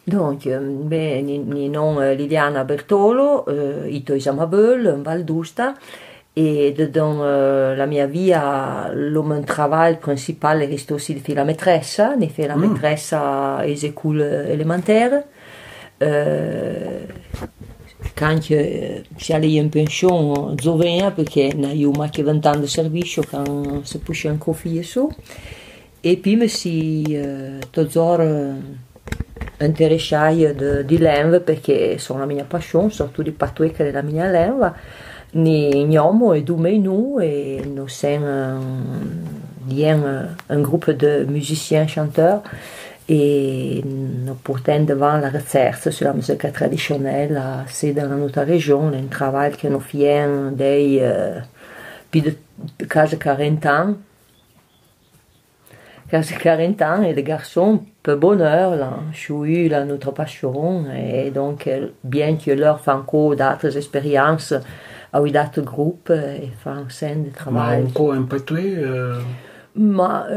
Donc, ni non Liliana Bertolo, ito Isamabeul, in Val d'Usta, e dans la mia via un travail principal est aussi de faire la maîtresse, ne faire la maîtresse aux écoles élémentaires. Quand si allai in pensione giovane perché io ho anche 20 anni di servizio quando si pusce anche figlie su e poi mi si interessai di lingua perché sono la mia passione, soprattutto di patueca della mia lingua ni gnomo e du menu e nous sommes un groupe de musiciens chanteurs et nous portons devant la recherche sur la musique traditionnelle c'est dans notre région un travail que nous faisons dei più di quasi 40 ans et les garçons per bonheur l'ont eu notre passion et donc bien que leur font encore d'autres expériences avec d'autres groupes et font scène de travail. Ma un po' in patois Ma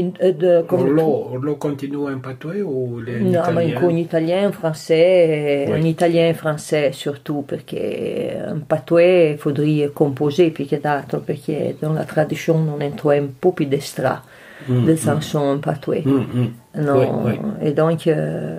lo continue in patois ou in italien? Ma in italien, français, oui. En italien et français surtout perché in patois il faudrait composer più che d'altro perché dans la tradition on entro un po' più d'extra de chansons en patois. Non, oui. Et donc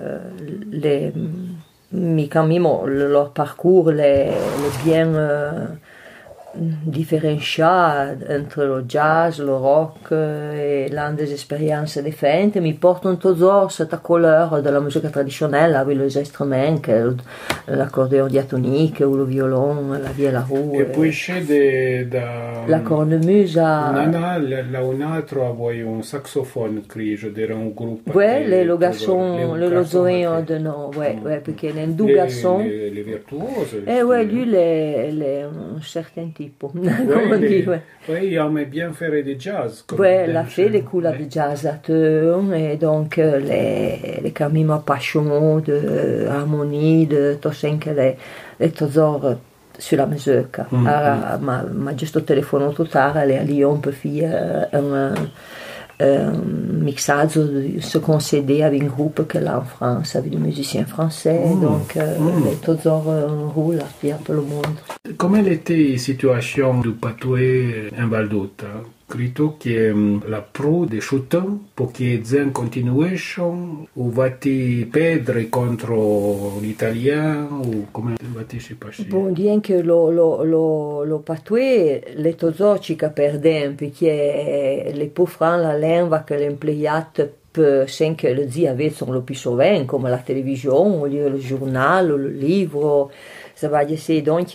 leur parcours les bien differenziare entre lo jazz, lo rock e le esperienze differenti mi portano toujours cette couleur della musica tradizionale avec les instruments, l'accordeon diatonique ou le violon, la viola roue. E poi c'è la cornemuse. Nana, là un altro voi un saxophone, credo, era un gruppo. Ouais, le garçons, le zoéon de non, ouais, perché les deux garçons. Les virtuoses. Ouais, lui, un certain type. Oui, il aimait bien faire du jazz. Oui, il a fait des cours de jazz à Thun, et donc les camins passionnés d'harmonie, de tout ce que les tesors sur la musique. Ma giusto telefono tutara, elle est à Lyon pour faire un mixage de ce qu'on CD avec un groupe que là en France, avec des musiciens français, donc les tesors un rôle à faire pour le monde. Come était la situation du patois in Val d'Uta? Credo che la pro de chuton perché zen continuation o vati pedre contro l'italien o come vati si passi? Bon, bien que lo patois le tozoci che perdem perché le pauvres la lingua che l'employat sans que le dit avait sur le plus souvent comme la télévision, le journal, le livre, ça va dire donc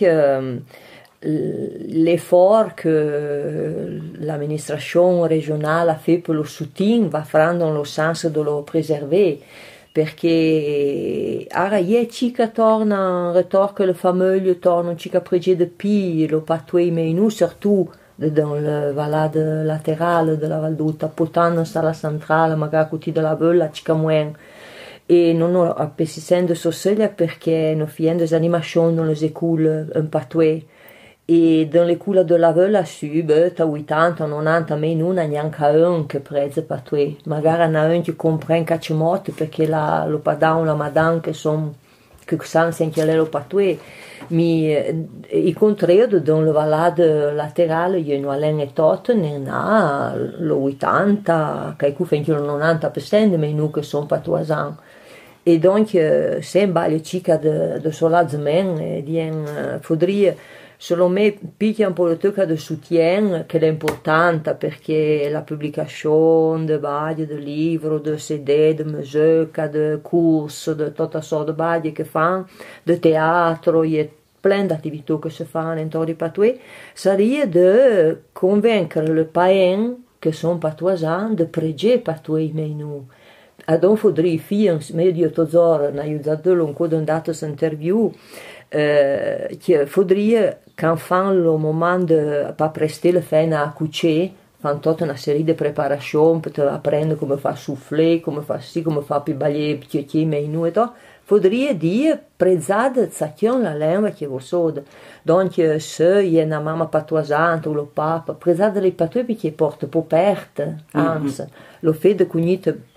l'effort que l'amministration régionale a fait pour le soutien va faire dans le sens de le préserver perché ara cica torna un retour que le fameux torna cica prege de pi le patois menu surtout dans le vallade latérale de la Val d'Uta potando sta la centrale magari cuti della Bella cica moins e non ho appessissendo soseglia perché non fiendo des animations dans les écoles un patois e dans l'école de la Vella su, ta 80, 90, ma non ha neanche un che preze patois. Magari hanno un che comprende cacciamotte perché lo padano, la madame che sanno che è lo patois. Il contrario, dans le vallade laterale, io non ho tutto, ne ha lo 80, che qui fanno lo 90%, ma non che sono patoisans. E donc, se un cica de solazmen, faudrait selon me picchia un politica de soutien che è importante perché la pubblicazione di bagli, di libri, di CD, di musica, di corsi, di tutta sorta di bagli che fanno, di teatro, e plein d'attività che si fanno intorno ai patois, sarebbe di convaincere le païens che sono patoisans di pregare patois menu. Adon faudrait faire, medio tesoro, ne aiutato un po' dato interview, che faudrait quand fan le moment de pas prester le fin à coucher fan toute una serie de préparations per apprendre come fa souffler, come fa sì, come fa più baglie, più menu e to faudrait dire prezzade zacchion la lingua che vuol sod donc se y a una mamma patoisante o lo papa prezzade le patois perché porta po perte ans lo fait de cognite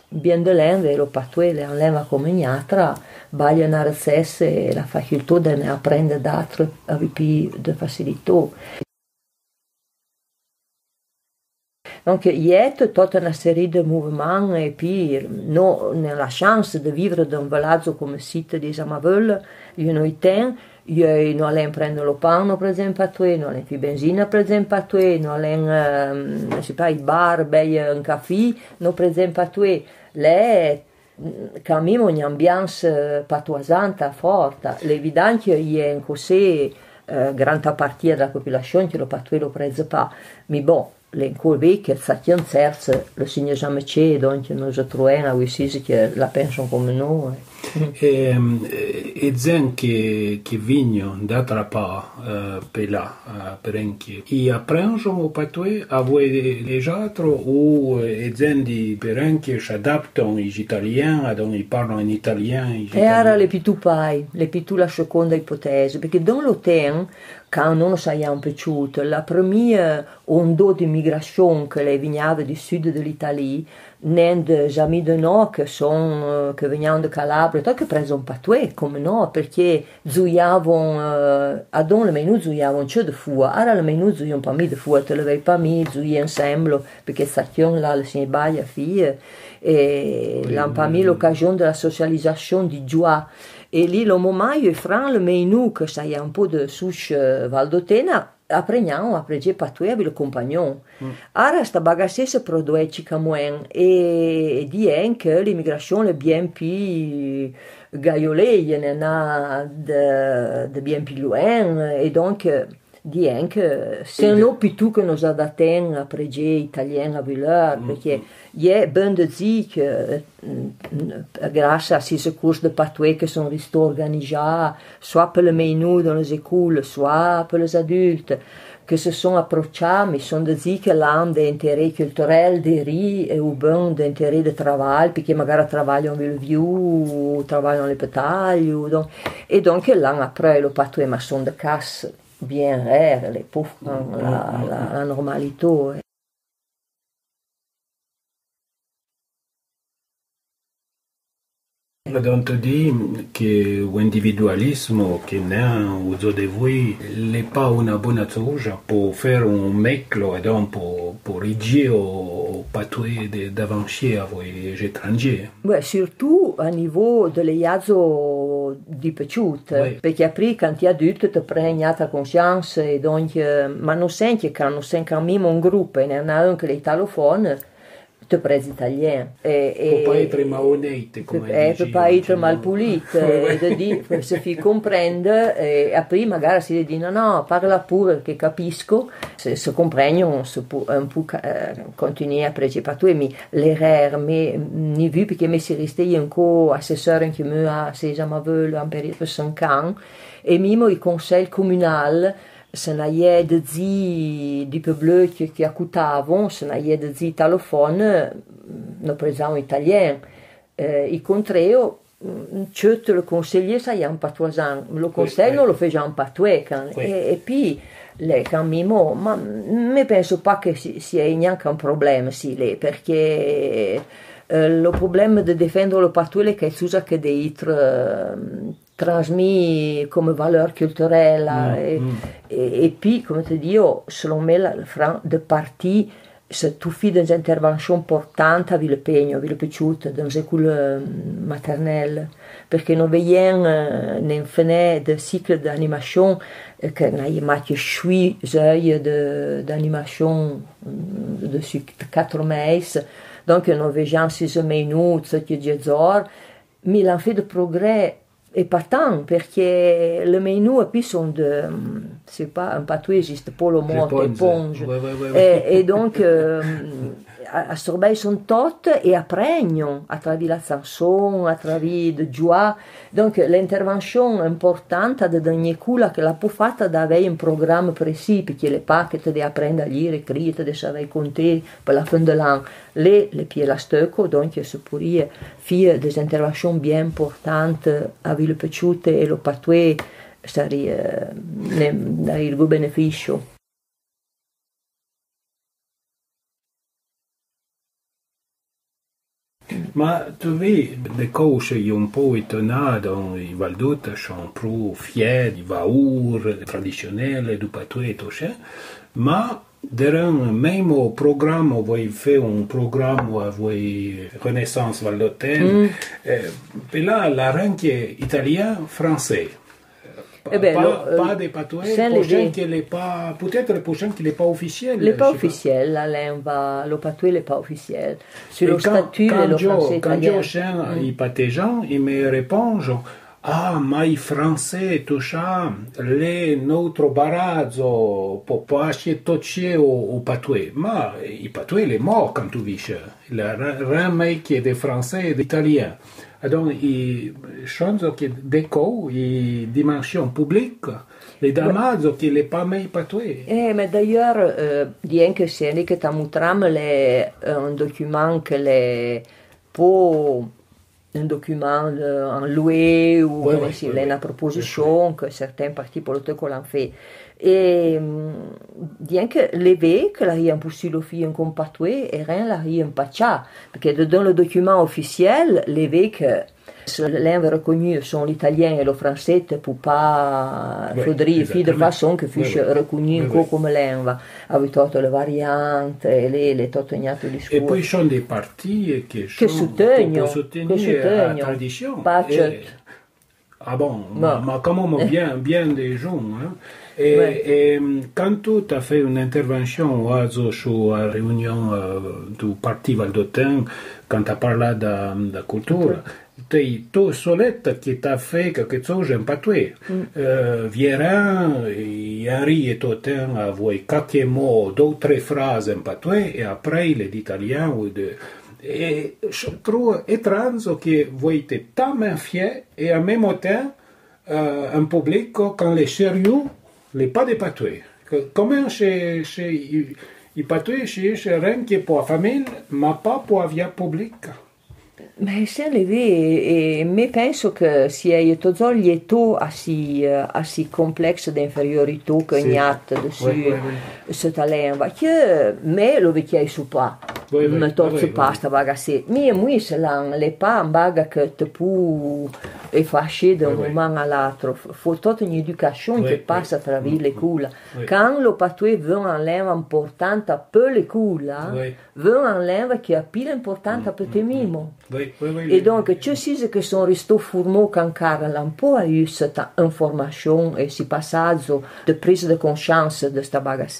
bien de l'en lo patuè le leva come un'altra, baglia una recesse e la facoltà di ne apprendere d'altre più di facilità. Donc, il y a toute une série de mouvements et puis nous avons la chance de vivre dans un village comme site di Samavelle, nous allons prendre le pain, per esempio, a toi, nous allons faire benzina, per esempio, a toi, nous allons, je sais pas, il bar, beire un caffè, nous, per esempio, a toi, là, quand même, une ambiance patoisante, forte. L'évident qu'il y a un così, grande partie de la population qui le patois ne prese pas. Mais bon, l'encol vecchio, sa cerza, le signor Jamece, donc nous troviamo a Wissisi che la pensano come noi. E zen che vigno d'altra part per là, per anche. I apprendono o patois a voi les autres o e zen di per anche si adattano gli italiani, dove parlano in italiano? E era le più pai, le più la seconda ipotesi, perché dans l'hotel, quand non abbiamo piaciuto, la prima onda di migrazione che le veniva du sud dell'Italia, né des amis de noi che venivano da Calabria, che preso un patois come noi, perché zuiavano, a don le menù zuiavano c'è di fuori, ora le menù zuiavano pas mi di fuori, te le vei pas mi, zuiavano insieme, perché stazione là, le signore baia figlie, e l'hanno pas mi l'occasione della socialisation di joie. E lì lo momento, fra le menù che sai un po' di souche valdotena, apprendiamo a pregare patois avec le compagnon. Ora sta bagasse si produce come e dien che l'immigrazione è bien più gaioleia, ne ha de bien più loin, e donc dien che se non più tu che nos adatten a pregare italiano a volere, perché è ben de dire che grazie a ces cours de patois che sono organisati, soit per le menù dans les écoles, soit per les adultes, che si sono approcciati, mi sono di dire che l'hanno di interesse culturale, di ri e ben di interesse di lavoro, perché magari lavorano nel viu, lavorano nelle battaglie, e donc l'hanno appreso le patois, ma sono di casse bien rare, les pauvres, la normalità. Donc dit que l'individualisme che ne uso di voi n'est pas una buona cosa per fare un meclo e donc pour rigire au patois d'avancer a voi étrangers. Ouais, surtout a niveau delle iazo di piaciute, oui. Perché aprì canti adulti ti prendi altra coscienza e donc, ma non senti che non senti mimo un gruppo e ne hanno anche l'italofone, ti presi italiano. Per pas être malhonnête, come dici. Per pas être mal pulito, e se fi comprende, e aprì magari si dice no, parla pure che capisco, se comprendono, un po' continuare a pregare patois, mais l'erreur, mais ni vu, perché mi si restai ancora assessore che mi a Samavelle un periodo per 5 anni, e mimo il consiglio comunale, se ne è de zi di bleu che accutavano, se ne è de zi talofone, non presavano italiano. Il contrario, tutti i consiglieri sapevano patoisano, lo consiglio lo facevano patois. E poi, cambiamo, ma mi penso pas che sia neanche un problema, sì, perché il problema di difendere lo patois è che si usa che dei trasmis come valore culturelle e poi, come ti dico, secondo me, de parti, se tu fai des interventions importanti, avevi le pegno, avevi le piaciute, dans le école maternelle, perché non vediamo nel fine del ciclo d'animation che noi abbiamo sui d'animation de 4 mesi, donc non vediamo 6 minuti, 10 ore, mais l'on fait de progrès et pas tant, perché le menù e puis sono c'est pas un patois esiste pas le mot éponge et donc assorbei sono tot e apprendono a través la chanson, a través de joie, donc l'intervention importante di ogni culla che la può fatta da avere un programma preciso, perché le pacche te devi apprendere a lire, scrivere, te devi sapere contare per la fin dell'anno, le piedi la stocco, donc se pourrait faire des interventions bien importantes avec le piaciute e lo patois, sarebbe il beneficio. Ma tu vedi, le cose un po' étonnantes dans les Val-d'Hôte sont plus fiers du vaour traditionnel, du patoué et tout ça. Mais même au programme, on va faire un programme où on Renaissance Val-d'Hôtaine. Et là, la reine qui est italien, français. Pas des patoués, peut-être le prochain qui n'est pas officiel. Il n'est pas officiel, le patoué n'est pas officiel. Sur le statut, le français quand italien. je cherche les patégans, ils me répondent ma i français, tout ça, notre barazzo, pour pas acheter tout au patoué. Mais le patoué, il est mort quand tu vis. Il a rien mais qui est des français et des italiens. Donc, il change que déco, il dimension publique, les damages qui n'est pas mai patoué. Mais d'ailleurs, bien que c'est que Tamutram est un document que les pour un document en loué ou une proposition que certains partis politiques l'ont fait. Et bien que l'évêque l'avait possible faire un compatoué et rien l'avait pas ça. Parce que dans le document officiel, l'évêque, l'un reconnu sont l'italien et le français, pour pas faudrait faire de façon que fosse reconnu encore comme langue. Avec toutes les variantes et les totognato discorsi. Et puis, il y a des partis qui soutengono la tradition. Ah bon, mais quand même bien des gens. Hein. Et quand tu as fait une intervention sur la réunion du parti Val-d'Hôtaine, quand tu as parlé de la culture, tu solette qui t'a fait quelque chose en patoué. Vierin, Henri et Totin avaient quelques mots, d'autres phrases en patoué, et après les Italiens ou de. Et je trouve étrange que vous êtes tellement fiers et en même temps un public quand les sérieux, les pas de patoué. Comment chez les patoué, chez rien qui est pour la famille, mais pas pour la vie publique. Mais c'est levé, mais penso che sia tutto lieto assez complexe d'infériorité qu'il y a dessus ce talent. Mais le vecchio su pas. Me torce pasta bagasse. Moi, c'est les pas en baga que tu peux effacer d'un moment à l'autre. Faut toute une éducation qui passe à travers les coups. Quand le patoué veut un lèvre importante à peu les coups, veut un lèvre qui a pile importante à petit mimo. Et donc, tu sais que son resté formé quand Carl un peu a eu cette information et ce passage de prise de conscience de cette bagasse.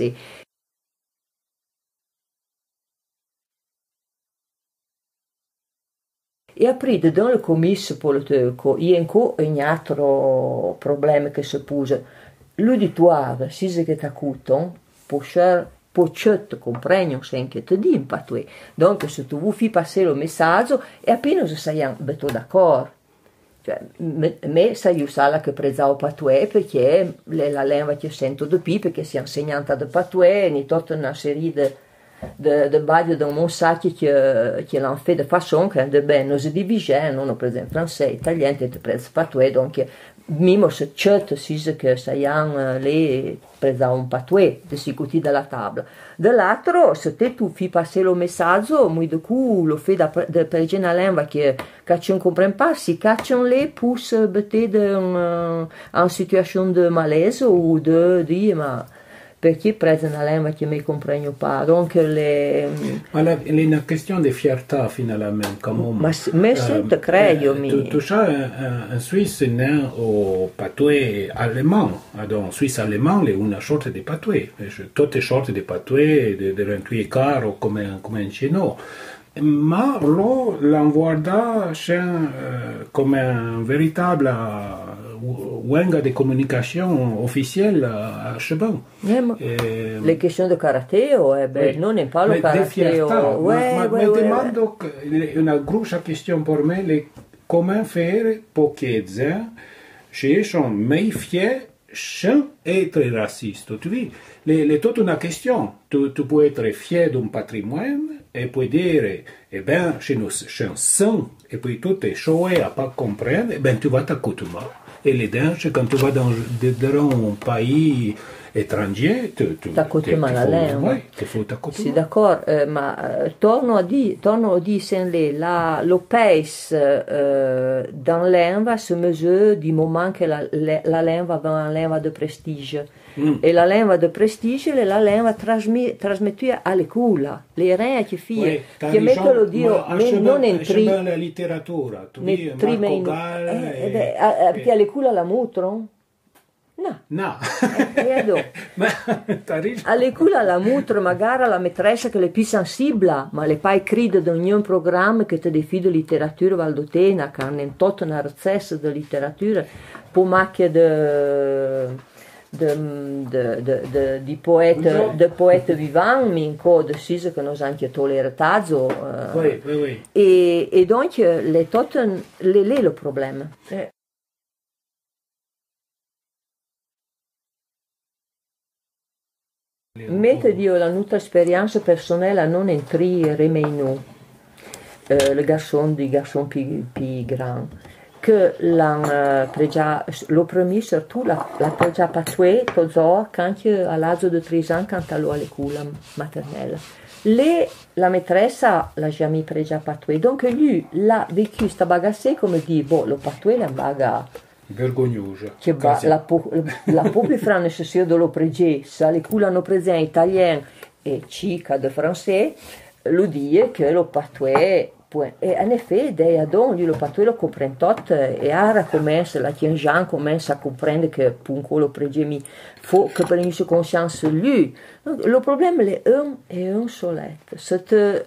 E aprite dans le commisso politico, il y a encore un autre problème qui se pose. L'auditoire, si c'est que t'écoutes, pour te comprendre ce que te dit, patoué. Donc, si tu veux passer le message, et appena se siamo d'accord. Cioè, me sai usare che prezza o patoué, perché la lingua che sento di più, perché si è insegnata di patoué, e tutta una serie de bagno dans mon sac qui l'ont fait de façon que de ben nous divisions, non présent français, italien, et de présent patoué, donc mimo se chat si que ça y a les présent un patoué de ce côté de la table. De l'autre, c'était tu fais passer le message, moi du coup, le fait de parler une langue que tu ne comprends pas, si tu les pousse peut-être en situation de malaise ou de dire, perché presa una lingua che mi comprendo pas. Donc ma è una questione di fiertà finalement ma te credo tu sai in Suisse n'est au patoué allemand donc Suisse allemand è una sorta di patoué tutte sorte di patoué di rentui caro come in Cino ma l'on guarda come un véritable langue de communication officielle à Cheban. Les questions de karaté, non è pas le karaté. Ma demando una grossa questione per me è come fare perché ci sono mai fiers sans être raciste. Tu vois, c'est toute une question. Tu peux être fier d'un patrimoine et puoi dire eh bien, chez nous, chez un sang, et puis tout est chaud à pas comprendre, eh bien, tu vas t'accoutumer. Et les dinges, quand tu vas dans un pays étranger, t'accoutumes alla lingua. Oui, il faut t'accoutumer. Sì, d'accordo, ma torno a dire sempre, lo paese dans lingua se mesure du moment que la lingua va una lingua de prestige. E la lingua de prestige è la lingua trasmessa alle culla. Le rene che fie, che mettono Dio, non entri. La letteratura, tu vedi Marco Gall. Perché alle culla la mutron? No. No. Alle culla la mutro magari la maîtresse che le più sensibile, ma le pai cride di ogni programma che ti defide letteratura valdotena, che hanno in tutto una ricetta di letteratura, po' macchia di poeta vivant, minco decise che non anche tolleratato. Oui. E donc le lo problema. Mette io la nostra esperienza personale a non entrare meno le garçon più grandi che l'hanno lo premier surtout la pregia patuè tozò anche all'âge de 3 ans quand allò alle culla maternelle. La maîtressa l'ha jamais pregia patuè, donc lui l'ha vécu sta bagassè come di lo patuè la baga vergognosa. Che la propria France sia dello pregè, se le culla hanno preso in italiano e cica de français, lo die che lo patuè e in effetti adon lui lo patuè lo comprende tutto e ora comincia la Tianjan comincia a comprendere che punco lo pregè mi faut che prendesse conscience lui. Le problema è un soletto, se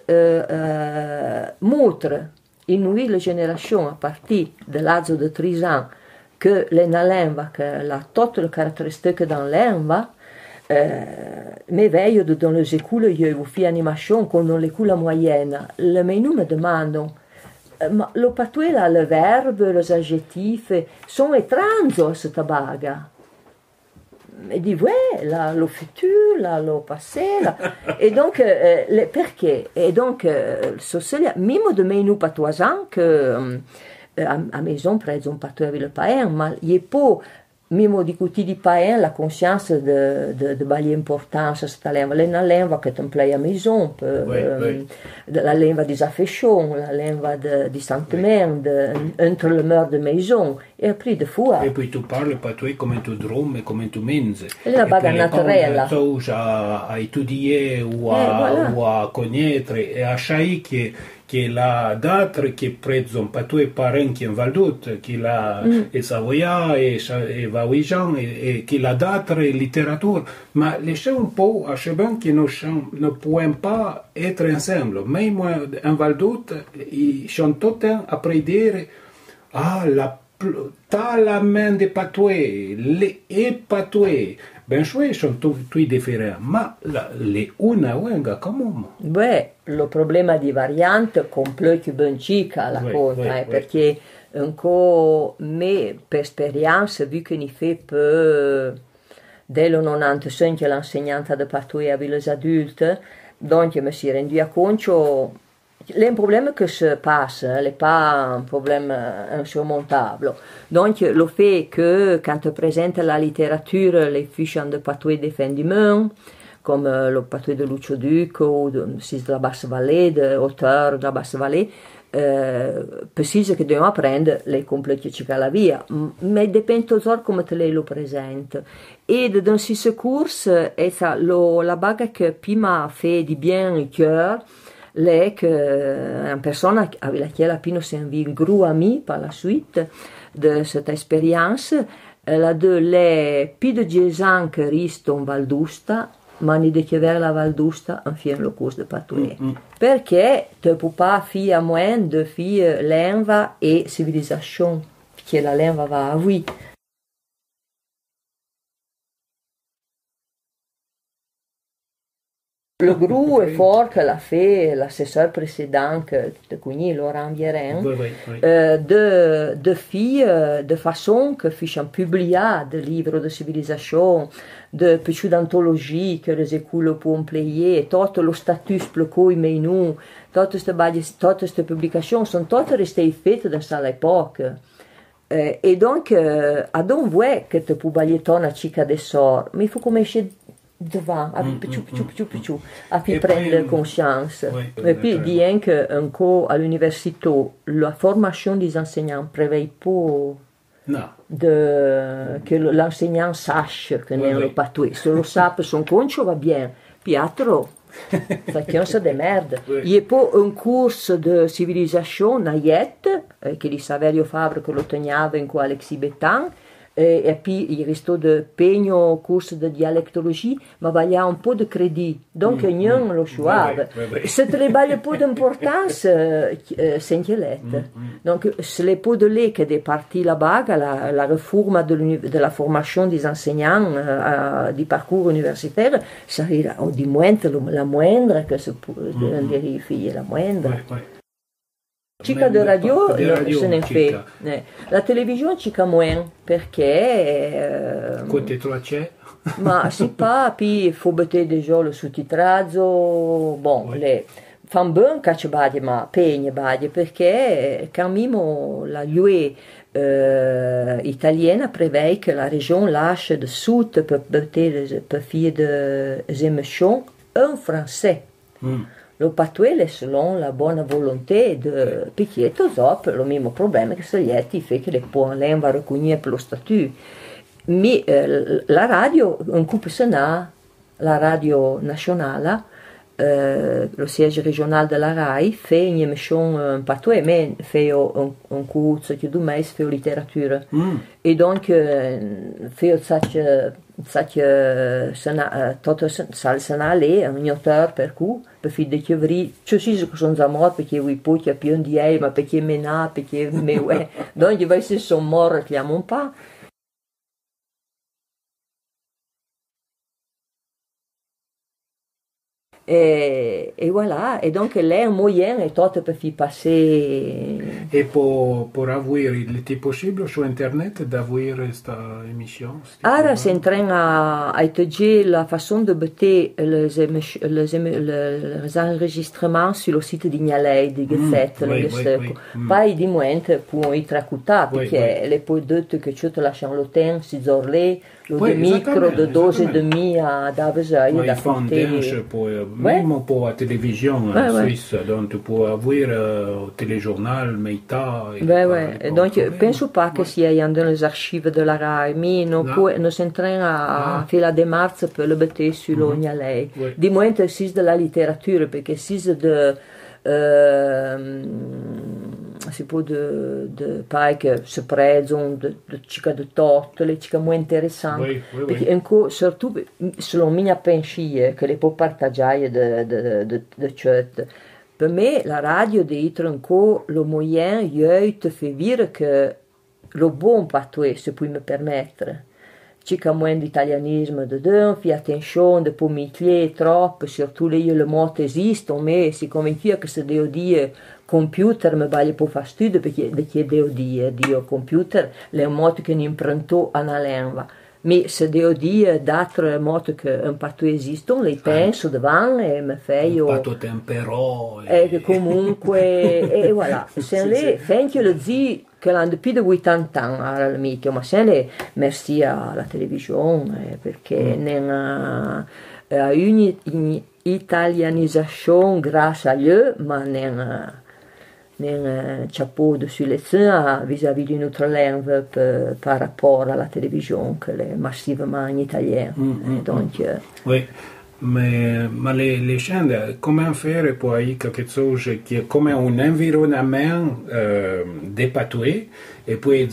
te montre in noi la generazione a partire dell'âge de 3 ans che la lingua, che ha tutte le caratteristiche dans lingua, mais veio dans les écoles, il y a eu animation con l'école moyenne. Le menu me demandent, ma le patuè, le verbe, les adjectifs, sono étranges a cette baga. E di lo futur, lo passé, et donc, perché? Et donc, mimo de menu patoisan que a maison près un patuè avec le païen, ma il est pas mimo di cuti di païen la conscience de balie importanza sta lingua, è una lingua che ti play a maison, la lingua des affections, la lingua di sentiment, entre le mœurs de maison, et après de fois. Et puis tu parles patuè come tu drum e come tu menze. È la baga naturella. A étudier ou a connaître et a chai che la d'altre che preso un patuè parenchi in Valdut, che la e Savoia e Vaouijan e che la d'altre letteratura, ma les gens un po' a cheban che ne pouvaient pas être ensemble. Même in Valdut, ils sont tous à prédire la main de patuè, le patuè. Ben chouette, sono tutti differenti, ma le una venga come. Beh, lo problema di variante complete ben cica la cosa, perché me per esperienza, vu che ne fa per dello 95 l'insegnante de patuè avec les adultes, donc je me suis rendu conto. Un problème que se passe, n'est pas un problème insurmontable. Donc, le fait que quand tu présentes la littérature, les fiches de patuè de fin du monde, comme le patuè de Lucio Duc ou de la Basse-Vallée, d'auteurs de la Basse-Vallée, precisa che dobbiamo apprendere le complete la via, ma dipende toujours come te le lo presente. E dans ce cours, la baga che prima fait di bien il cœur, lei che è una persona avec laquelle Pino s'est un gros ami par la suite de cette expérience, la de lei più di 10 ans che resta in Valdusta, ma ni de chiavere la Valdusta en fien lo cours de patuè. Perché tu peux pas faire à moins de faire lingua et civilisation, perché la lingua va a voi. Le gros effort que l'a fait l'assesseur précédent, de Cugny, Laurent Vieren, de faire de façon que fichent publier des livres de civilisation, de petites anthologies que les écoles peuvent plier, tout le statut pour cui nous, toutes ces publications sont toutes restées faites dans cette époque. Et donc, à donc voir que tu peux balayer ton chica de sort, mais il faut commencer devant, à prendre conscience. Et puis, dire qu'encore à l'université, la formation des enseignants ne prévoit pas que l'enseignant sache que n'est le patoué. Se lo sa per son concio va bien, piatro. Chacun se démerde. Il n'y a pas un cours de civilisation naïette, que li Saverio Fabre que lo tegnava in qua Alexis-Bétan, et puis il restait de peigno cours de dialectologie, mais il y a un peu de crédit. Donc, non lo suave. Se travaille pas d'importance, s'inquiète. Donc, ce n'est pas de là que est partie la bague, la réforme de la formation des enseignants du parcours universitaire, ça du moins la moindre que se peut vérifier, la moindre. Chica de radio se ne fait. La télévision chica moins perché Côté toi c'è? Ma si pas, puis il faut mettere déjà le sottotitrazzo, bon, le fan ben che badi, ma pegne badi, perché camino la lue italienne prevede que la région lâche de sud per faire des émissions en français. Le patoué è selon la buona volonté de Picchietto Zop, lo stesso problema che Saglietti fa che le può leva riconoscere per lo statut. Ma la radio, un couple Sénat, la radio nazionale, le siège régional de la RAI, fait une émission en patoué, mais fait un cours de 2 mesi, fait littérature. Et donc, fait tutto il Sénat, un auteur per cui, per fare dei chiavri, cioè sì, sono già morti perché vi puoi più di lei, ma perché menà, perché me, donc, il va essere sono morti, chiamo un po'. Et voilà, et donc là, un moyen est tout pour faire passer. Et pour avoir, il était possible sur Internet d'avoir cette émission? Ara c'est en train à étudier la façon de mettre les enregistrements sur le site d'Ignalei, di Gazzetta, poi di momento può être écouté, perché le poi detto che ci lasciano lo tempo, si zorle, lo de micro de 12,5 a Davesai, da Fontaine, même pour la télévision suisse, donc tu peux avoir téléjournal, Meita. Donc, penso pas que si sia dans les archives de la RAI, mais nous sommes en train à faire la démarche pour le mettre sur l'Ognalei. Di momento c'est de la littérature, perché c'est de si può de pai che si prezzano de cica de tot, le cica molto interessanti, perché anche soprattutto selon mia pensiero che le può partagiare de cert. Per me la radio deve essere anche lo moyen di far vedere che lo buon patoué se può mi permettere. Cica moins d'italianisme dedans, fais attention de pas mettre trop, surtout le mot esiste, mais c'est comme que se devo dire computer mi baglia po fastidio perché devo dire computer è un modo che ne impronto a una lingua. Ma se devo dire d'altre modi che un patto esistono, le penso davanti e mi fai... Un patto temperò. E comunque, e voilà. Se le finché lo zi che l'hanno più di 80 anni al mito, ma se le merci alla televisione, perché a un'italianizzazione grazie a Dio, ma un chapeau de sull'ezza vis-à-vis di notre langue par rapport à la télévision che è massivement in italien. Donc, oui. Mais les chaînes, comment faire pour avoir quelque chose qui est comme un environnement dépatoué et puis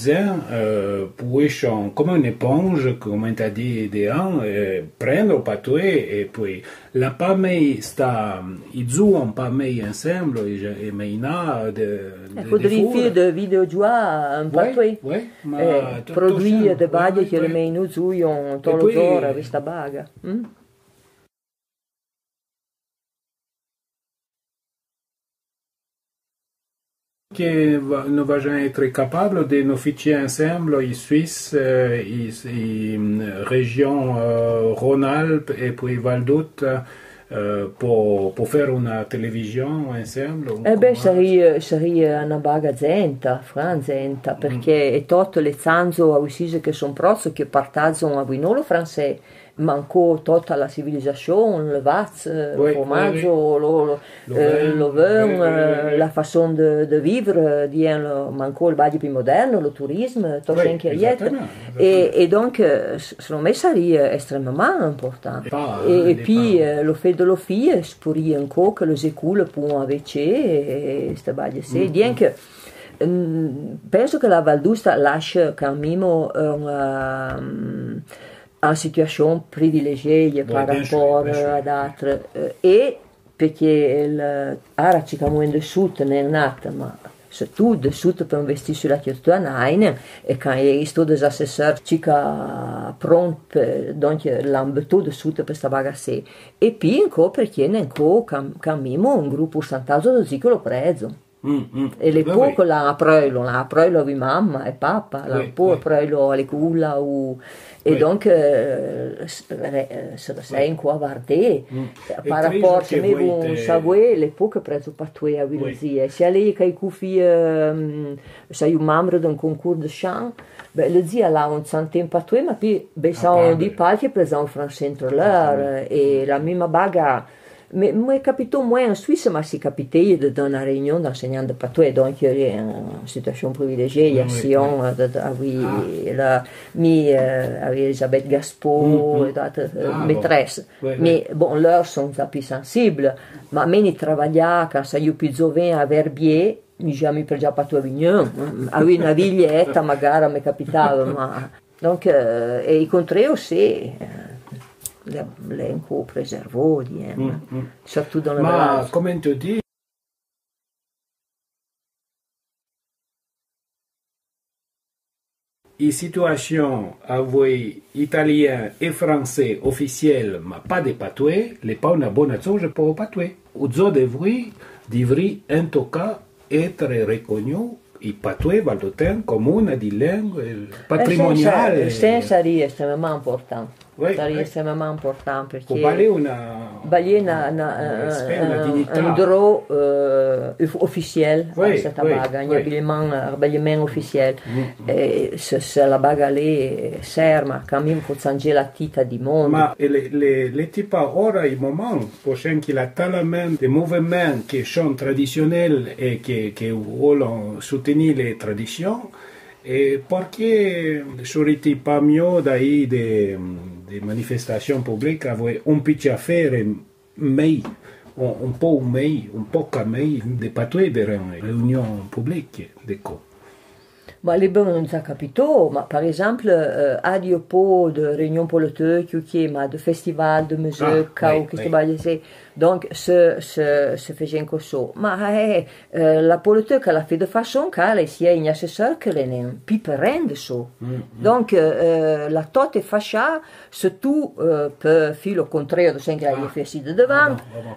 comme une éponge, comme tu as dit, prendre le patoué et puis la pamei sta, ils jouent pas mai ensemble et maintenant faudrait faire des vidéojeux un patoué. Produire des baghe che le mei non jouent tout le temps questa baga. que nous va être capable de nous ficher ensemble en Suisse, région Rhône-Alpes et puis Val d'Août pour faire une télévision ensemble? Sarebbe una bagazenta, franzenta, perché tutte le zanzo a Ussise che sono prozzo che partazzano a Vinolo francese, manco tutta la civilisation, le vaz, le formaggio, le vin, la façon de vivre, manco il bagno più moderno, le tourisme, tutto in chiariette. Et donc, secondo me sarebbe estremamente importante. Et puis, le fait de l'office, pourrait encore que les écoles puissent avec et sta bagno. C'est bien que penso che la Val d'Aosta lascia cammino una situazione privilegiata par rapport ad altre e perché ora ci siamo in sud non è nata ma se tu de sud per investire sulla cultura naine e quando sto des assesseurs ci pronto donc l'ambitu de sud per questa bagasse e poi anche perché nenco cammino un gruppo percentage del ciclo prezzo. E le poco la proilo di mamma e papà, la proilo alle culla e donc se sei in qua vardé par rapport a me bon savouer le poche prezzo patoué a Villosia se lei che cufi sei un membro d'un concours de chant le zia là un centem patoué ma poi besao di palchi preso un franc centro l'heure e la mia baga. Mais moi, capito moins en Suisse, ma si capité dans une réunion d'enseignants de patoué, donc il y a une situation privilégiée, il y a avec Elisabeth Gaspo et d'autres maîtresses. Mais bon, leurs sont plus sensibles, ma meni travailla quand ça y a più giovane a Verbier, mi jamais per già patoué Avignon, avevo una viglietta magari mi capitava, ma donc et il contraire aussi. L'elenco preservò surtout dans le ma come tu dis in situation avec italien et français officiel ma pas de patoué n'est pas une bonne chose pour patoué ou devrait en tout cas être reconnu il patoué valdotin come una di lingue patrimoniale. Sarebbe estremamente importante. Sarebbe estremamente importante perché vale un droit officiel a questa baga, un abbigliamento officiel. Se la baga lì serma, cammino con sangelatita di mondo. Ma le tipa ora il momento, perché il talent des mouvements qui sont traditionnels et qui vogliono soutenir les traditions, et perché sarebbe pas mieux dai des manifestations publiques avec un petit affaire mais un po' meglio di patoué per riunioni pubbliche d'ecco. Ma les bons non sa capito, ma par exemple a dio po de réunion politique qui ma de festival de musique ou qu'est-ce que c'est donc se faisait un so ma la politique la fait de façon qu'elle sia une assesseur que les ne piperende so donc la tote fascia se tu per filo contrario de cinq la fait de devant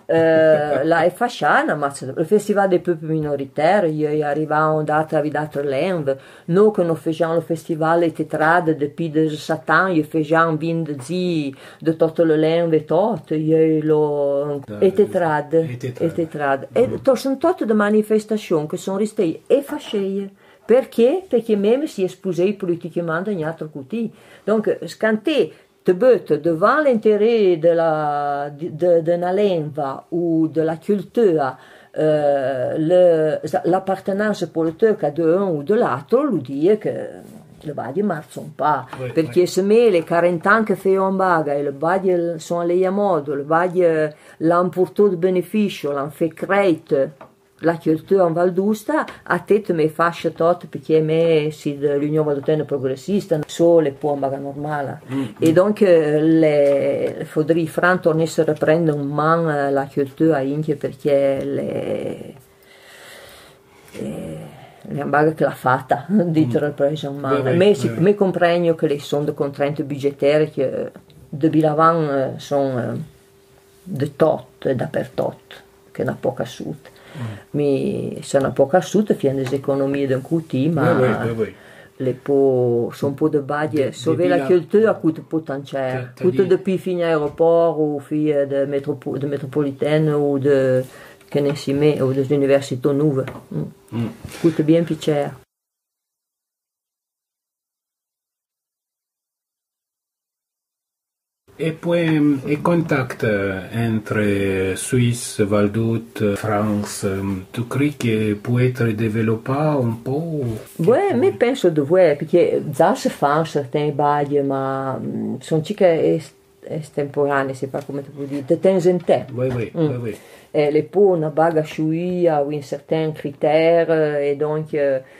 la è fascia ma le festival des peuples minoritaires il arriva en date à vidatre l'enve nous que nous faisions le festival et tetrade depuis de Satan il faisions vin de zi de toute le l'enve et tout il lo e tetrade e sono tutte de manifestazioni che sono restate e fasceie perché même si esposé politiquement d'un autre côté donc quand te butte devant l'intérêt de la lingua ou de la culture l'appartenance politique de un ou de l'altro lo dire che le badie marciano pas perché se me le 40 ans che fai un baga e le badie sono lei a modo le badie l'hanno portato beneficio l'hanno fait creit la cultura in Val d'Aosta a te me fascia tot perché me si l'Unione Valdotana progressista sole può baga normale e donc le faudrait franc tornesse a riprendere un man la cultura anche perché le baga che l'ha fatta dite represa un man me comprendo che le sono de contrainte budgetaire che de bilavan sono de tot e dappertutto che n'a poca sud Mais ça n'a pas qu'à soutenir, il y a des économies d'un côté, mais les pots sont pas de badge. Sauver la culture coûte pas tant cher. Coûte depuis fin aéroport ou fin de métropolitaine ou de Kenessime ou des universités nouvelles. Coûte bien plus cher. Et puis, le contact entre Suisse, Val d'Août, France, tu crois qu'il peut être développé un peu? Oui, mais je pense de oui, parce que ça se fait certains bagues, mais sont estemporanei, c'est pas comment tu peux dire, de temps en temps. Oui. Et les pots, une bague à chouiller a un certain critère, et donc,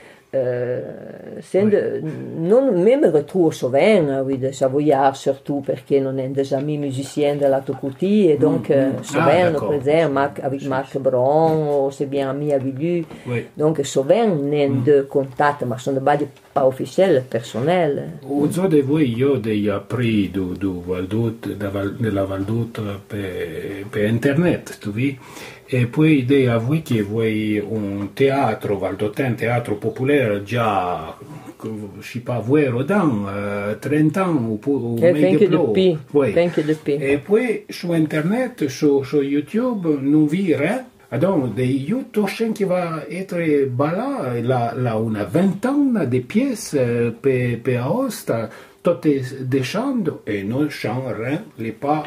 non mi ritrovo souvent oui, de Savoyard surtout perché non è des amis musiciens de l'autre côté et donc souvent nous présente avec Marc Bron on s'est bien amis avec lui donc souvent on est de contact mais sono des pas officiels personnels Uso di voi io dei appris du Val d'Août della Val d'Août per internet tu vedi e poi a voi che vuoi un teatro valdotin, teatro popolare già je sais pas, voi Rodin, 30 ans ou même plus. E poi su internet, su YouTube, non vire, donc dei YouTube qui va être bala, la una 20 ans de pièces per Aosta, tutte des chants e non chant rien, les pas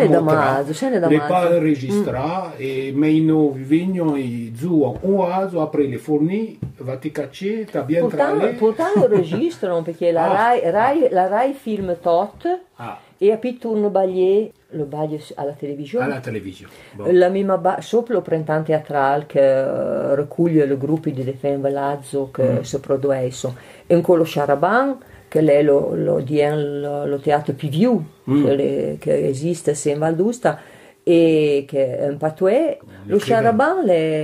registrati e meno vigno e giù un oaso apre le forni vatti cacce ta bien entrare pourtant lo registrano perché la Rai film tot e a pitturno baglie lo baglie alla televisione bon. La mia sopra lo printemps teatral che raccoglie i gruppi di Defense Velazzo che si producono e un quello Charaban che lei lo teatro più viu che esiste in Val d'Aosta e che è un patois lo Charaban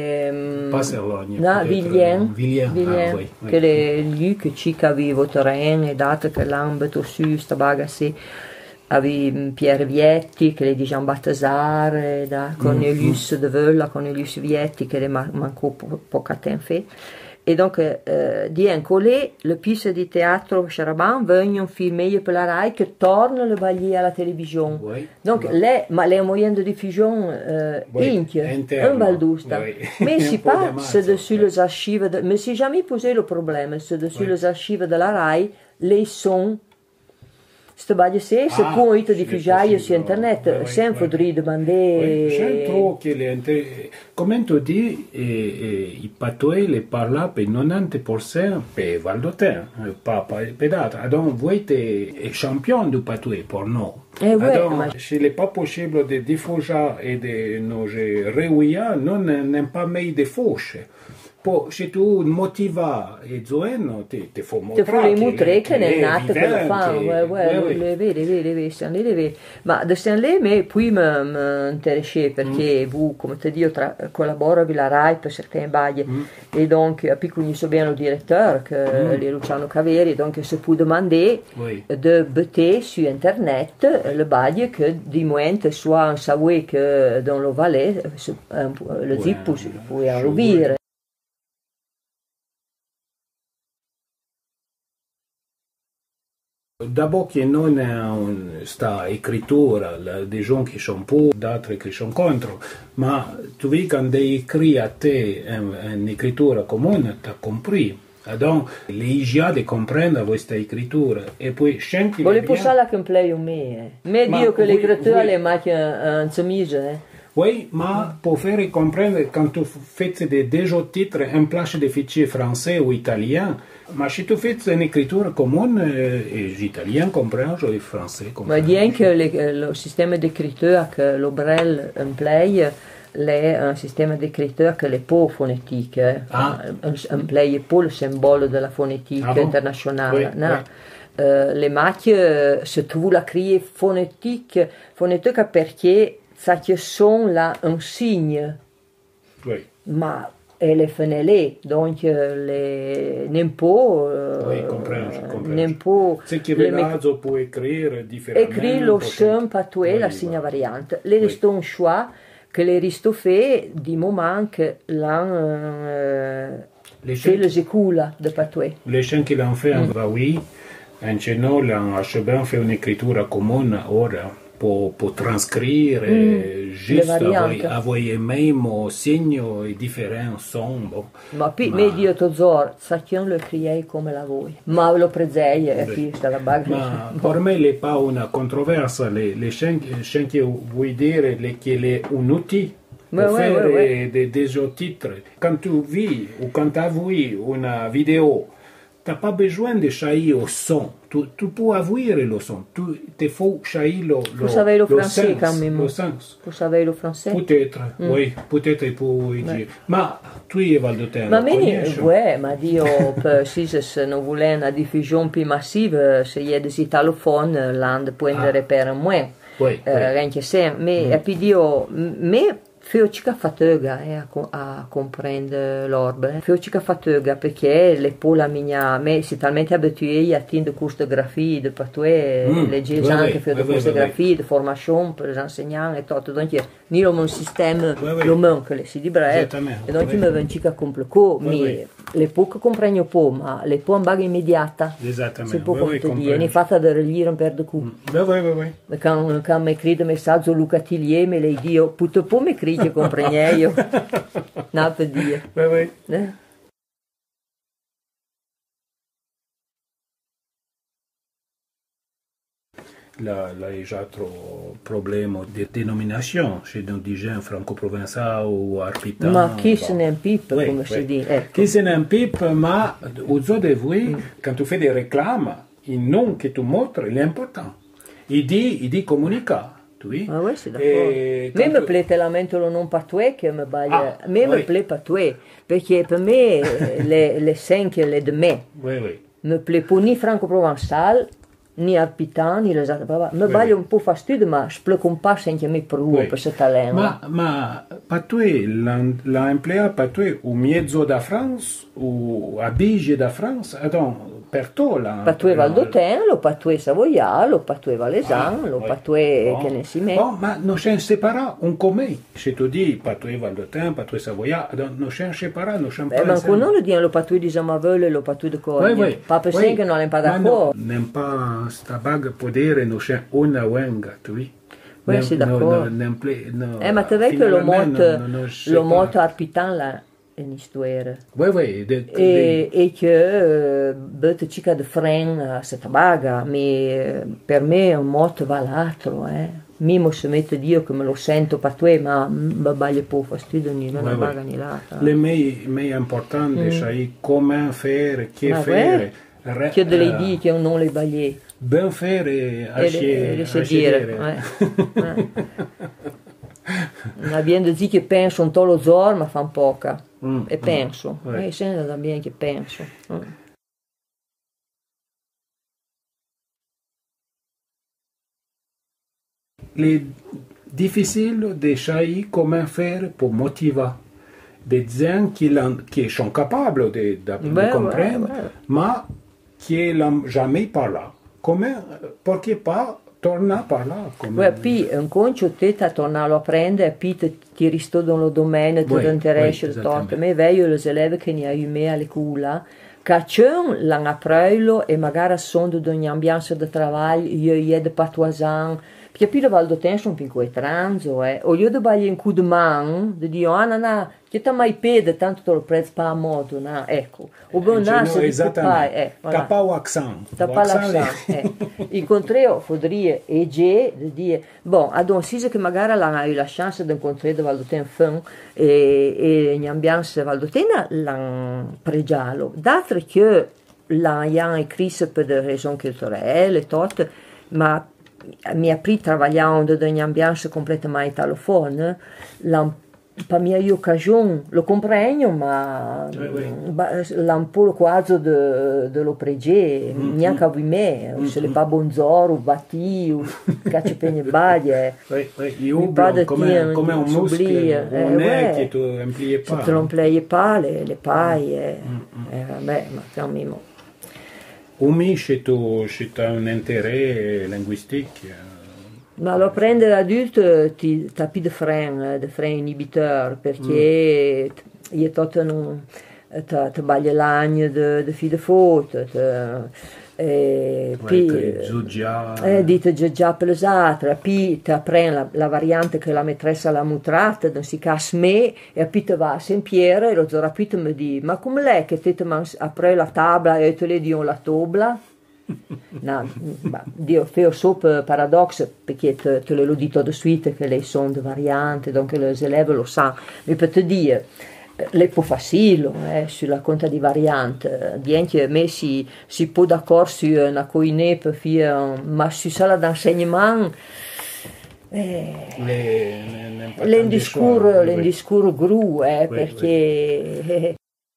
Villien che è lui che ci aveva terreno e dato che l'ambito su sta bagassi avevi Pierre Vietti che le di Jean Balthazar da Cornelius de Veulla Cornelius Vietti che le mancò poco tempo e donc di collé le piste di teatro Charaban vengono filmate per la Rai che torna le baglie alla televisione donc les moyens de diffusion in Val d'Aosta mais c'est pas c'est dessus les archives mais c'est jamais posé le problème c'est dessus les archives de la Rai les sons sto baglie se può être diffusare su internet sem faudrait demander je trouve que come tu dis i patois les parlent per 90% per valdotin pas per d'autres donc vous êtes champion du patois pour nous donc s'il n'est pas possible de diffuser et de nous réunir non n'aime pas mai de fauche poi se tu motiva e Zoeno ti fa mostrare che è nato per lo fare vedi ma da Stanley me poi mi interessa perché come ti dico collaboro con la Rai per certe baglie e donc a piccolo so bene il direttore che è Luciano Caveri donc se può domandare de better su internet le baglie che di momento soit un savoir che dans le Valais le zip puoi enlevare D'abord que non sta scrittura, des gens qui sont pour, d'autres qui sont contre, ma tu vedi quand tu écris à te une écriture commune, tu as compris. Donc, l'IGA di comprendere questa scrittura e poi senti vuole passare che un play un me dio che l'scrittura le macchine insimise Oui, ma pour faire comprendre quand tu fais déjà titres en place de fichiers français ou italien, ma si tu fais une écriture commune, les Italiens comprennent, les Français comprennent. Ma bien que le système d'écriture que l'Obrel emploie, è un sistema d'écriture che è pas phonétique. Emploie pas le symbole della fonétique internazionale. No. Le macchie, se tu vuoi la créer phonétique perché ça que son là un signe. Oui. Ma elle est fenêlée, donc n'aime pas. Oui, comprends. N'aime pas. C'est que Velazzo può écrire différemment. Écrire le son patois, la signa variante. Le reste un choix que les Ristofé, du moment que l'an fait les écoles de Patoué. Les gens qui l'ont fait en Vaoui, en Ceno, l'ont achevé fait une écriture commune ora pour transcrire juste envoyer même aux signes et différents sons. Bon. Ma io Tozor, chacun le criait come la voi. Ma lo prezei e qui sta la bague. Ma per me n'est pas une controverse. Les gens qui vuol dire che è un outil pour faire des titres. Quand tu vis ou quand tu as vu une vidéo, tu n'as pas besoin de choisir au son. Tu peux avoir le son. Il faut choisir le Vous savez le français sens, quand même. le sens. Vous savez le français? Peut-être, oui. Peut-être il peut dire. Ma tu es Valdôtain. Ma oui, ma Dio, si non vuole una diffusion più massiva, se gli è des italophones, l'hanno da prendere per moins. Oui. Anche se, e poi Dio, me Fiocica fatiga a comprendere l'orbe, Fiocica fatiga perché le pola mia, me si talmente abitué a tin de cours de graphie, de patoué, legge anche de cours de graphie, de formation per les enseignants et tutto, donc ni le mon système lo manque le si di breve, e donc me vencica complico, mi le poche comprendo po, ma le po in immediata. Esattamente. Si può come te dire, ne fatta da relire un per de cu. Quand mi crede messaggio Luca Tillier, me le dio, putto po mi crede che comprendei io. No, per dire. Là, il y a trop de problèmes de dénomination chez nous, des gens franco-provençaux ou arpitans. Ma chi se ne impipe, come si dice. Ecco. Chi se ne impipe, ma aux de vous, quand tu fais des réclames, il nom que tu montres, il est important. Il dit communicat. Oui. Ah oui, c'est d'accordo. Me mi plaît lamento lo non patoué che mi baglia. Me mi plaît patoué, perché per me le senche le de me. Mi plaît pas ni franco-provençal, ni arpitan, ni le altre. Mi baglia un po' fastidio, ma splec un po' senche me per questo talento. Ma patoué, l'ha empleato patoué o mezzo da France o adige da France, donc per tola. Patoué Valdôtain, lo patoué savoiard, lo patoué valaisan, lo patoué che ne si met. Bon, ma non c'è separa un come. Se tu dis patoué Valdôtain, patoué savoiard, donc non c'è separa, non c'è pas. Ma con non lo dicono lo patoué di Samavelle e lo patoué di Cogna. Pa per sé che non è pas d'accordo. Non pas sta baga podere, non c'è una wenga, tu vedi? Oui, c'est d'accord. Ma te vedi che lo moto arpitan là in histoire. Oui. E che bete cica de fren se tabaga, ma per me un moto va l'altro, Mimo se mette Dio che me lo sento patoué, ma mi baglia po' fastidio ni la baga ni l'altra. Le mei importante, sai come fare, che fare. Che delle idee che non le baglie. Ben fare a sedere. Abbiamo di dire che penso un po' lo zor, ma fa un poca. E penso. E sento también che penso. C'est difficile de savoir comment faire pour motiver des gens qui sont capables de comprendre, mais qui n'ont jamais parlé. Comment, pourquoi pas tornare par là? Poi un concio te tornare a prendere e poi ti ristodono domene, ti interessa il torto. Me veio le eleve che ne ha eu me alle cula, che c'è l'hanno appreso e magari sono di un'ambiance di lavoro, io di patoisan, perché poi le Valdôtain sono più tranzo, o io devo bagli un coup de man, di dire, no, che ti mai pede, tanto te lo prezzo per a modo, no, ecco. O buon se di esattamente, tappa o accent. Tappa l'accent, Il contrario, faudrait aider, di dire, bon, ad un sise che magari l'hanno eu la chance di incontrare di Valdôtain fin, e in ambiance Valdôtaina l'hanno pregiato. D'altro che l'hanno écrit per delle ragioni culturali e tutto, ma mi ha appris travagliando in un'ambiance completamente italophone, per mia occasione lo comprendo, ma l'ha un po' lo quadro dello pregè, neanche a me, se le pa bonzoro, batti, caccia pegne baglie. Io come un muscolo, non è che tu emplie pas. Se tu non emplie pas, le paille, vabbè, ma calmimo. Umi, c'est un intérêt linguistique. Ma lo prendere adulto ti tappi di frein inibiteur, perché gli tutto non ti baglia l'agno di fide foto, dite già per l'esatto, poi ti prendi la variante che la maîtresse l'ha mutrata, non si casse me, e poi ti va a Saint-Pierre e lo zorapito mi dice, ma come lei che ti apre la tavola e te le dicono la tobla? No, Dio feo sopra paradox perché te l'ho detto de suite che lei sono de variante, donc les élèves lo sanno, ma per te dire lei può farlo sulla conta di variante, dienti me si può d'accordo su una coinè per fare, ma su sala d'enseignement l'indiscuro gru perché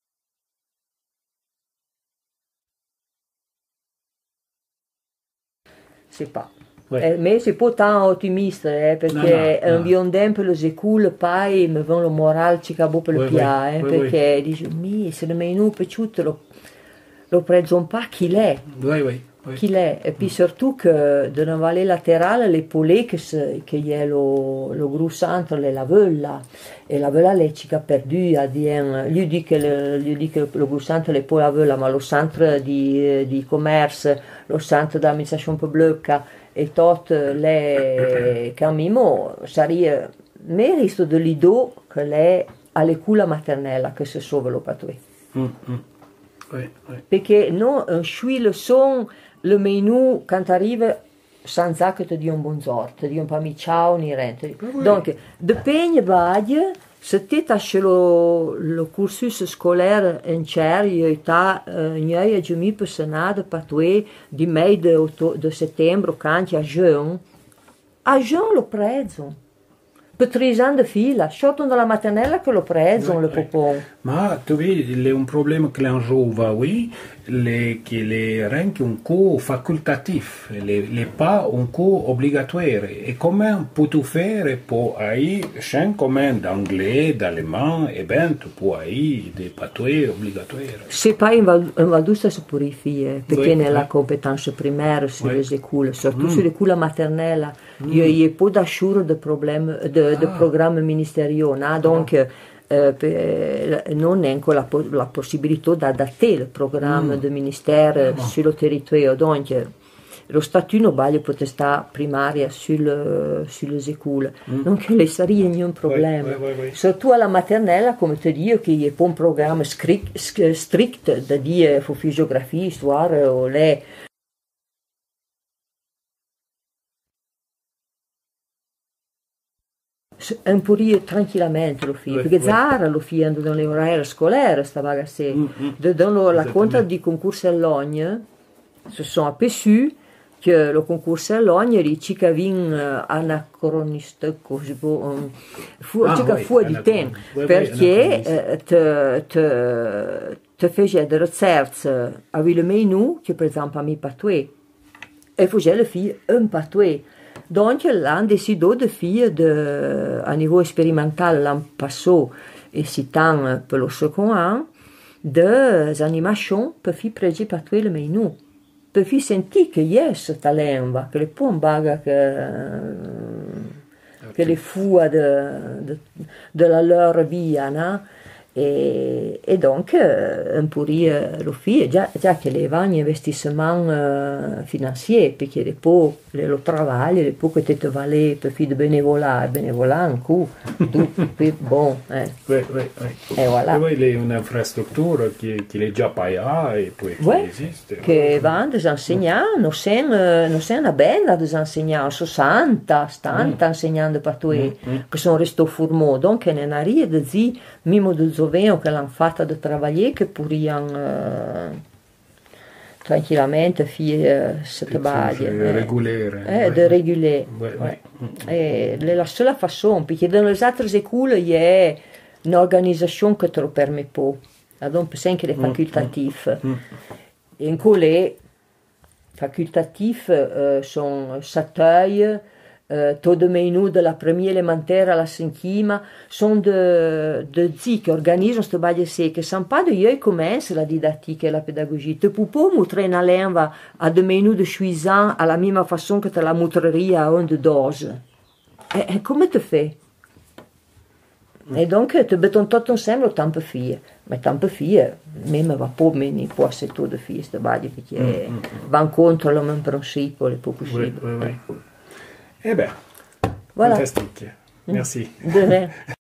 c'est pas. Mais c'est pas tant ottimiste perché un biondem per le écoles poi mi va lo morale ci cabo per il pia perché dice mi se ne meno piaciuto lo preso un pa chi l'è chi l'è e poi surtout che de una valle laterale le polè che è lo gru centro le la vella e la vella le cica perduta lui dice che lo gru centro le poi la vella ma lo centro di commerce lo centro d'amministrazione pubblica e tot le camimo sarebbe meristo dell'idea che lei ha le culla maternella che si sauve lo patouille perché non scui le son le menù quando arriva senza che ti dia un buongiorno di un pa mi ciao ni rente donc dipende baglie se ti tasce lo cursus scolaire in serio età noi giù per senado patouille di mei de settembre canti a giugno lo preso per 3 anni di fila sortono dalla maternella che lo preso le popon ma tu vedi è un problema che l'un giova che le rende un cours facultatif le pas un cours obligatoire et comment peux-tu faire pour aller chaque commande d'anglais d'allemand et ben tu peux aller des patouilles obligatoires c'est pas in Valdusta se purifie perché nella competenza primaire sulle écoles surtout sulle écoles maternelle il y a pas d'assure de problème de programme ministériel donc non è ancora la possibilità di adattare il programma del ministero sul territorio donc lo statuto balia potestà primaria sulle écoles donc le sarebbe un problema surtout alla maternella come ti dico che è un programma strict da dire fisiografia storia o le un po' tranquillamente lo fai perché Zara lo fai andando nell'orario scolaire stava a sé dans la conta di concorso all'ogno se sono aperçus che lo concorso all'ogno dice che vin anacronista così fuori di tempo perché te fece delle ricerche avevi le menù che per esempio a mi patouille e fece le fille un patouille donc l'hanno deciso de faire a niveau expérimental l'an passé et citant per lo second an des animations per fi pregi patouille le menu per fi sentire che yes ta lingua che le può baga che le fua della loro via no? E donc un po' lo fai già che le vanno investimenti finanziari perché poi lo travaglio e poi che ti vale per fare benevolat anche bon e voilà poi è un'infrastruttura che è già pagata e poi che esiste che vanno a insegnare non sei una bella ad insegnare 60 70 insegnanti patouille che sono restati formati donc non arriva da zi mimo del zoveno che l'hanno fatta da travagliare che puriano tranquillamente fare sette baglie regolare e la sola façon perché dans les autres écoles il y a un'organisation che te lo permet pas donc c'est que les facultatifs in quelle facultatifs sono Sateuil Tot de menu de la première élémentaire à la cinquième sont de zi qui organisent ce bagage c'est que sans pas de eux commence la didactique et la pédagogie. Tu peux pas montrer une langue à de menus de cuisine à la même façon que tu la montrerais à un de dose. Et comment tu fais? Et donc, tu beton tout ensemble tant per fille. Mais tant per fille, même va pas mener pour assez tôt de filles, ce bagage, qui va contre le même principe, le plus possible. Oui. Eh bien, voilà. Fantastique. Merci. De rien.